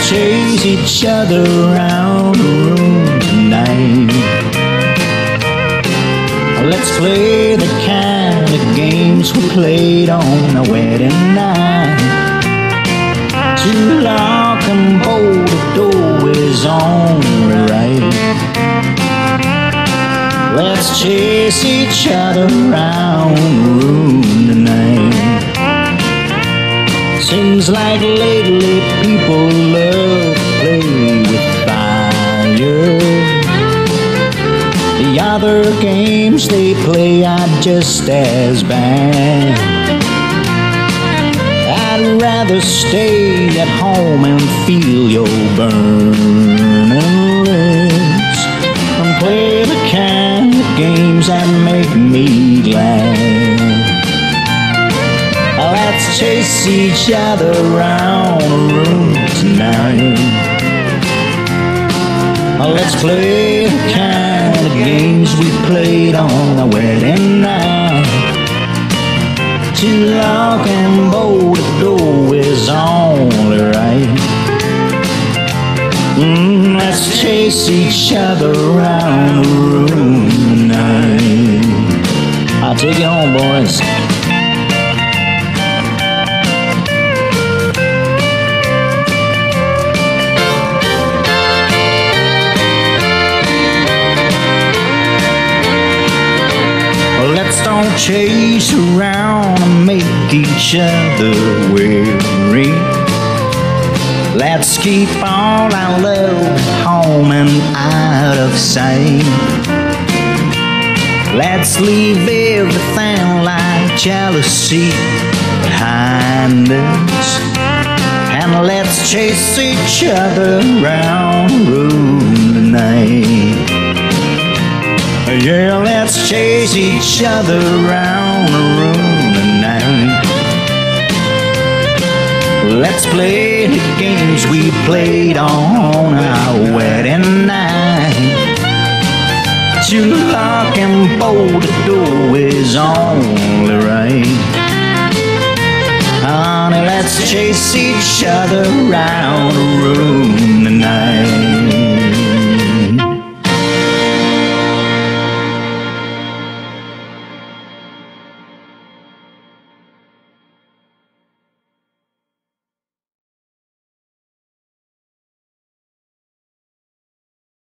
chase each other around the room tonight. Let's play the kind of games we played on a wedding night. To lock and bolt the door is only right. Let's chase each other around the room tonight. Seems like lately people love to play with fire. The other games they play are just as bad. I'd rather stay at home and feel your burning lips than play the kind of games that make me glad. Let's chase each other around the room tonight. Let's play the kind of games we played on a wedding night. To lock and bolt the door is only right. Let's chase each other around the room tonight. I'll take it home, boys. Let's don't chase around and make each other weary. Let's keep all our love home and out of sight. Let's leave everything like jealousy behind us, and let's chase each other around the room tonight. Yeah, let's chase each other around the room tonight. Let's play the games we played on our wedding night. To lock and bolt the door is only right. Honey, let's chase each other around the room